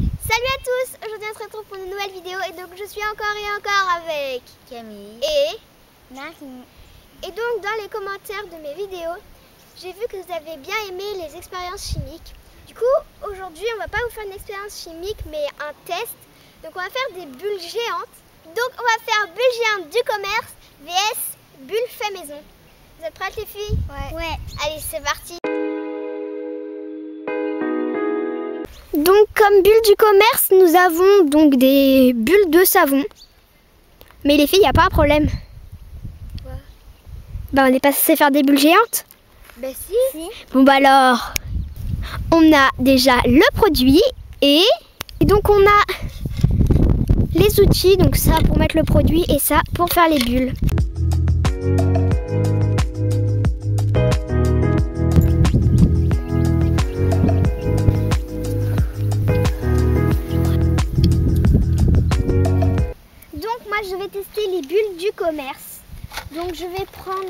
Salut à tous, aujourd'hui on se retrouve pour une nouvelle vidéo et donc je suis encore avec Camille et Marie. Et donc dans les commentaires de mes vidéos, j'ai vu que vous avez bien aimé les expériences chimiques. Du coup aujourd'hui on va pas vous faire une expérience chimique mais un test. Donc on va faire des bulles géantes. Donc on va faire bulles géantes du commerce vs bulles fait maison. Vous êtes prêtes les filles? Ouais. Allez c'est parti. Donc comme bulles du commerce, nous avons donc des bulles de savon. Mais les filles, il n'y a pas un problème. Quoi? Bah on n'est pas censé faire des bulles géantes. Bah si. Bon bah alors, on a déjà le produit et donc on a les outils, donc ça pour mettre le produit et ça pour faire les bulles. Je vais tester les bulles du commerce. Donc je vais prendre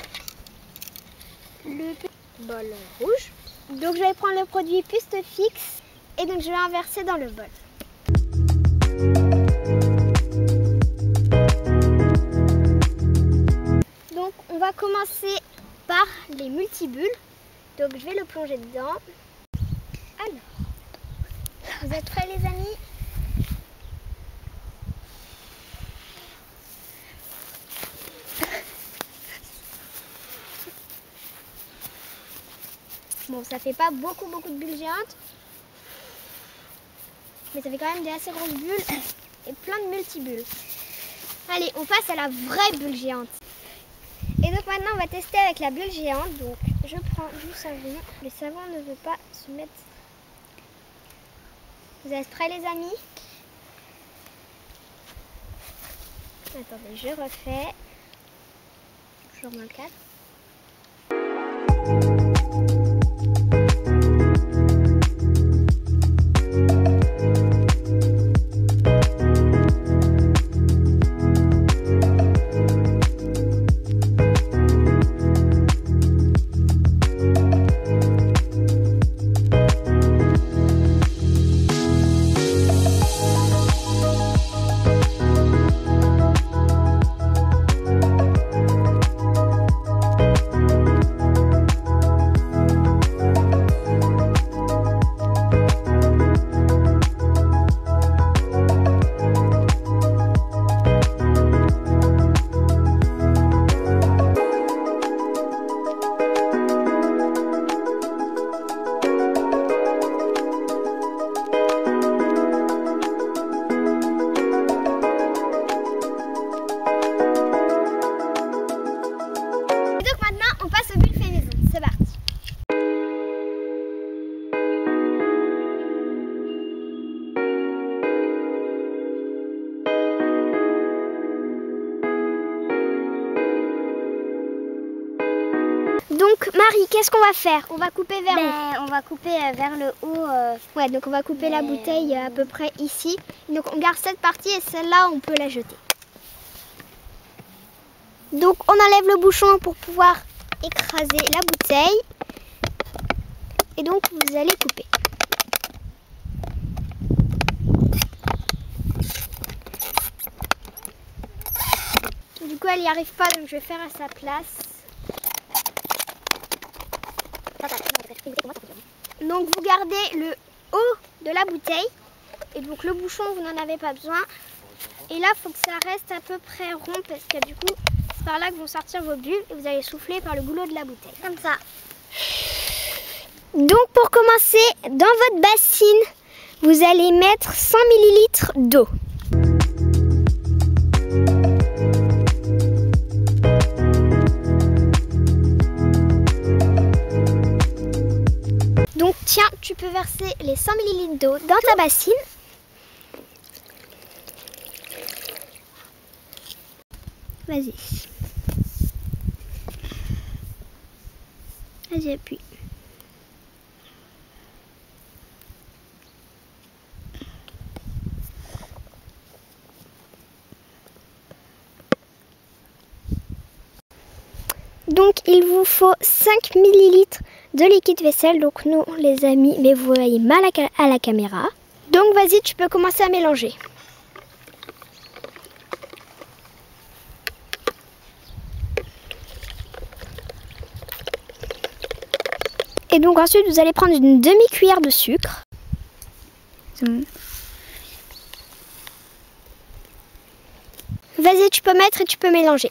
le bol rouge. Donc je vais prendre le produit Puste Fixe et donc je vais inverser dans le bol. Donc on va commencer par les multibulles. Donc je vais le plonger dedans. Alors, vous êtes prêts les amis? Bon, ça fait pas beaucoup de bulles géantes, mais ça fait quand même des assez grosses bulles et plein de multibulles. Allez, on passe à la vraie bulle géante. Et donc maintenant, on va tester avec la bulle géante. Donc, je prends du savon. Le savon ne veut pas se mettre. Vous êtes prêts, les amis? Attendez, je refais. Toujours dans le cadre. Donc Marie, qu'est-ce qu'on va faire? On va couper vers on va couper vers le haut. Ouais, donc on va couper la bouteille à peu près ici. Donc on garde cette partie et celle-là, on peut la jeter. Donc on enlève le bouchon pour pouvoir écraser la bouteille. Et donc vous allez couper. Du coup, elle n'y arrive pas, donc je vais faire à sa place. Donc vous gardez le haut de la bouteille et donc le bouchon vous n'en avez pas besoin. Et là il faut que ça reste à peu près rond parce que du coup c'est par là que vont sortir vos bulles et vous allez souffler par le goulot de la bouteille. Comme ça. Donc pour commencer, dans votre bassine, vous allez mettre 100 ml d'eau. Donc tiens, tu peux verser les 100 ml d'eau dans ta bassine. Vas-y. Vas-y, appuie. Donc il vous faut 5 ml de liquide vaisselle. Donc nous les amis, mais vous voyez mal à la caméra. Donc Donc vas-y, tu peux commencer à mélanger. Et donc ensuite, vous allez prendre une demi-cuillère de sucre. Vas-y, tu peux mettre et tu peux mélanger.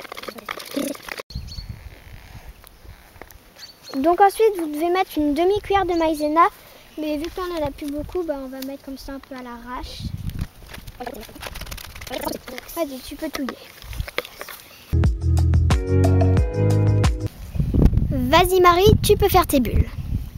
Donc ensuite, vous devez mettre une demi-cuillère de maïzena. Mais vu qu'on en a plus beaucoup, bah, on va mettre comme ça un peu à l'arrache. Vas-y, tu peux touiller. Vas-y Marie, tu peux faire tes bulles.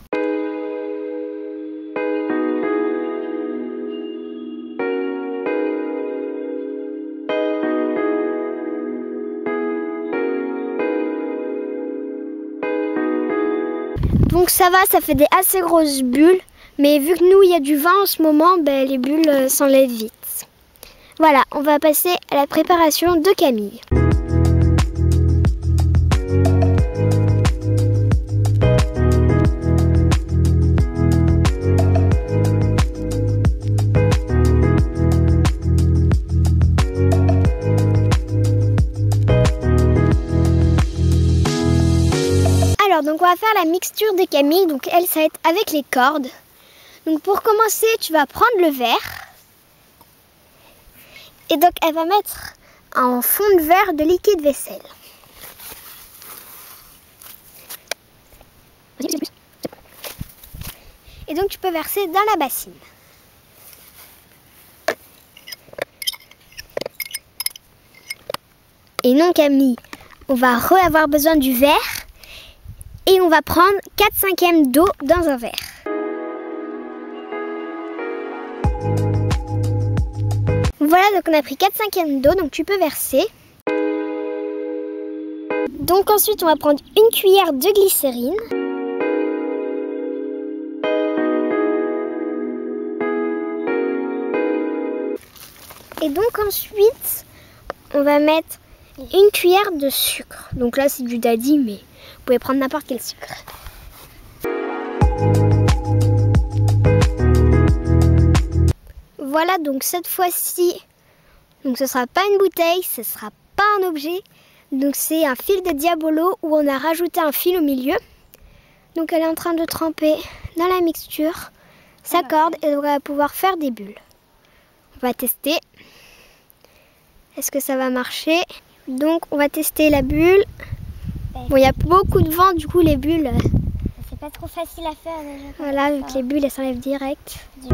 Donc ça va, ça fait des assez grosses bulles. Mais vu que nous, il y a du vent en ce moment, ben, les bulles s'enlèvent vite. Voilà, on va passer à la préparation de Camille. Alors, donc on va faire la mixture de Camille. Donc elle, ça va être avec les cordes. Donc pour commencer, tu vas prendre le verre. Et donc elle va mettre en fond de verre de liquide vaisselle. Et donc tu peux verser dans la bassine. Et non Camille, on va avoir besoin du verre. Et on va prendre 4/5 d'eau dans un verre. Voilà, donc on a pris 4/5 d'eau, donc tu peux verser. Donc ensuite, on va prendre une cuillère de glycérine. Et donc ensuite, on va mettre une cuillère de sucre. Donc là, c'est du daddy, mais vous pouvez prendre n'importe quel sucre. Voilà, donc cette fois-ci, donc ce sera pas une bouteille, ce sera pas un objet. Donc c'est un fil de diabolo où on a rajouté un fil au milieu. Donc elle est en train de tremper dans la mixture sa corde et on va pouvoir faire des bulles. On va tester. Est-ce que ça va marcher? Donc on va tester la bulle. Bon, il y a beaucoup de vent, du coup les bulles... C'est pas trop facile à faire déjà. Voilà, vu que les bulles elles s'enlèvent direct.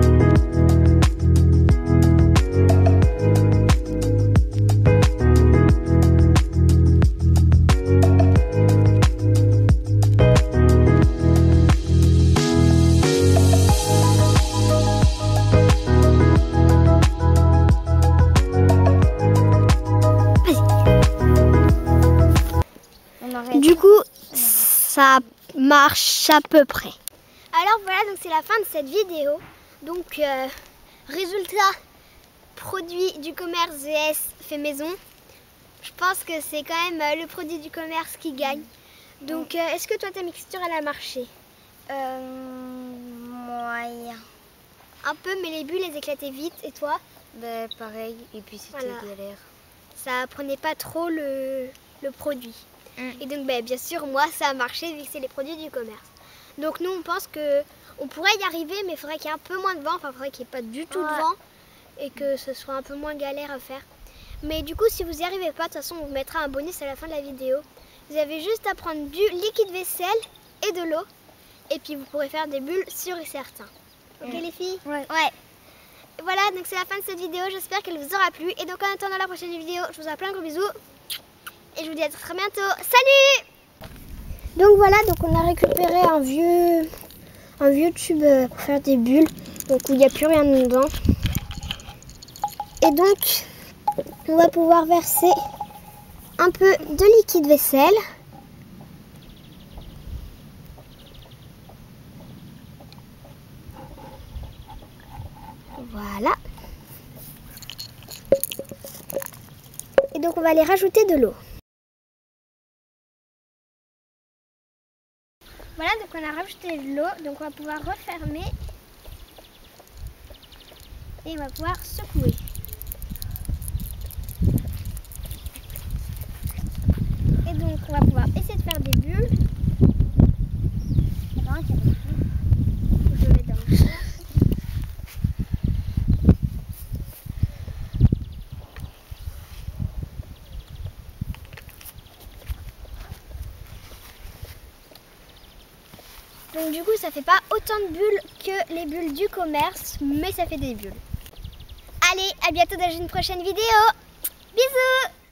Du coup, ça marche à peu près. Alors voilà, donc c'est la fin de cette vidéo. Donc, résultat, produit du commerce VS fait maison. Je pense que c'est quand même le produit du commerce qui gagne. Donc, est-ce que toi, ta mixture, elle a marché? Moyen. Un peu, mais les bulles, elles éclataient vite. Et toi? Ben, pareil, et puis c'était galère. Ça prenait pas trop le produit. Et donc, bien sûr, moi, ça a marché vu que c'est les produits du commerce. Donc, nous, on pense qu'on pourrait y arriver, mais il faudrait qu'il y ait un peu moins de vent. Enfin, il faudrait qu'il n'y ait pas du tout de vent et que ce soit un peu moins galère à faire. Mais du coup, si vous n'y arrivez pas, de toute façon, on vous mettra un bonus à la fin de la vidéo. Vous avez juste à prendre du liquide vaisselle et de l'eau. Et puis, vous pourrez faire des bulles sûres et certains. Ok, les filles? Ouais. Voilà, donc c'est la fin de cette vidéo. J'espère qu'elle vous aura plu. Et donc, en attendant la prochaine vidéo, je vous fais plein de gros bisous. Et je vous dis à très bientôt. Salut! Donc voilà, donc on a récupéré un vieux tube pour faire des bulles. Donc où il n'y a plus rien dedans. Et donc, on va pouvoir verser un peu de liquide vaisselle. Voilà. Et donc on va aller rajouter de l'eau. Voilà, donc on a rajouté de l'eau, donc on va pouvoir refermer. Et on va pouvoir secouer. Et donc on va pouvoir essayer de faire des bulles. Je vais mettre dans le fond. Donc du coup ça fait pas autant de bulles que les bulles du commerce, mais ça fait des bulles. Allez, à bientôt dans une prochaine vidéo. Bisous!